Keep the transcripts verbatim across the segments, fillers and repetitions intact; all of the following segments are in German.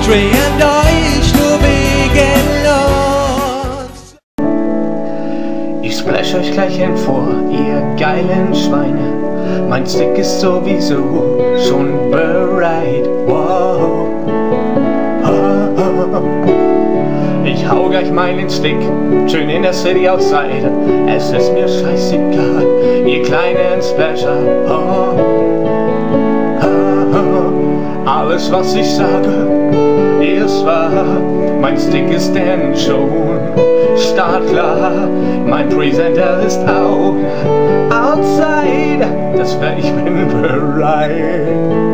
drehen euch nur wegen uns. Ich splash euch gleich vor, ihr geilen Schweine. Mein Stick ist sowieso schon bereit. Wow. Ich hau gleich meinen Stick schön in der City outside. Es ist mir scheißegal, ihr kleinen Splasher. Oh. Alles was ich sage ist wahr. Mein Stick ist denn schon startklar. Mein Presenter ist out, outside. Das wär ich bin bereit.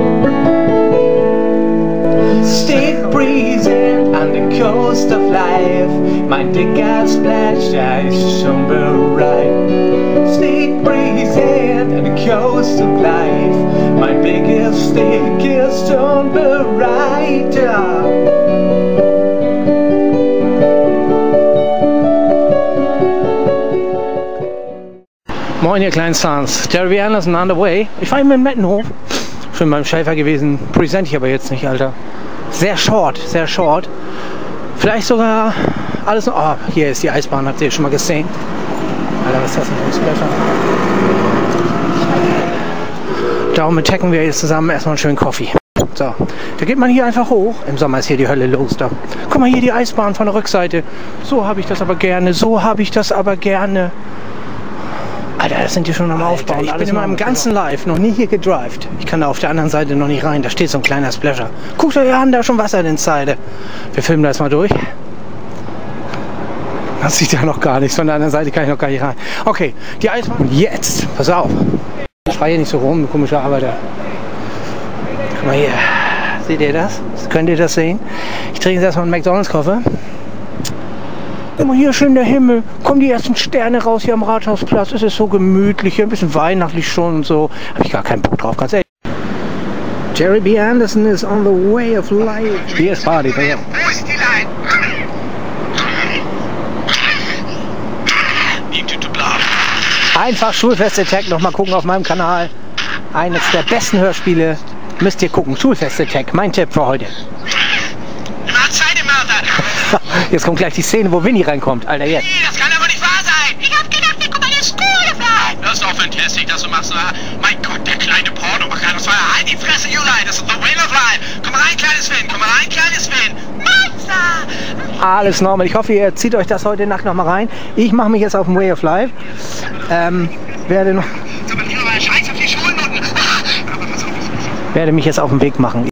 Stick breezing on the coast of life. Mein dicker Splasher ist schon bereit. Stick breezing on the coast of life. Mein bigger Stick ist schon bereit. Ja. Moin ihr kleinen Stars, Jerry Anderson on the way. Ich fahre mit dem Mettenhof. Schon beim Schäfer gewesen, präsent ich aber jetzt nicht, Alter. Sehr short, sehr short. Vielleicht sogar alles noch. Oh, hier ist die Eisbahn, habt ihr schon mal gesehen? Alter, was ist das denn für ein Splatter? Darum attacken wir jetzt zusammen erstmal einen schönen Coffee. So, da geht man hier einfach hoch. Im Sommer ist hier die Hölle los da. Guck mal hier die Eisbahn von der Rückseite. So habe ich das aber gerne, so habe ich das aber gerne. Alter, das sind die schon am Aufbauen. Ich bin in meinem ganzen Life noch nie hier gedrived. Ich kann da auf der anderen Seite noch nicht rein. Da steht so ein kleiner Splasher. Guckt euch an, da ist schon Wasser in den Seite. Wir filmen das mal durch. Das sieht ja noch gar nichts. Von der anderen Seite kann ich noch gar nicht rein. Okay, die Eisbahn. Und jetzt, pass auf. Ich schreie hier nicht so rum, komischer Arbeiter. Guck mal hier. Seht ihr das? Könnt ihr das sehen? Ich trinke jetzt erstmal einen McDonalds-Koffer. Guck mal hier, schön der Himmel. Kommen die ersten Sterne raus hier am Rathausplatz. Es ist so gemütlich, hier ein bisschen weihnachtlich schon und so. Habe ich gar keinen Bock drauf, ganz ehrlich. Jerry B. Anderson is on the way of life. Hier ist Party, bei ihm. Wo ist die Line? Einfach Schulfest-Attack, nochmal gucken auf meinem Kanal. Eines der besten Hörspiele. Müsst ihr gucken. Schulfest-Attack, mein Tipp für heute. Jetzt kommt gleich die Szene, wo Winnie reinkommt. Alter, jetzt. Nee, das kann aber nicht wahr sein. Ich hab gedacht, wir kommen an der Schule bleiben. Das ist doch fantastisch, dass du machst. Oder? Mein Gott, der kleine Pornomacher. Das war halt die Fresse, Juli. Das ist the way of life. Komm mal rein, kleines Finn. Komm mal rein, kleines Finn. Monster. Alles normal. Ich hoffe, ihr zieht euch das heute Nacht noch mal rein. Ich mache mich jetzt auf den Way of Life. Ähm, werde noch... Aber lieber mal Scheiß auf die Schulnoten. Werde mich jetzt auf den Weg machen.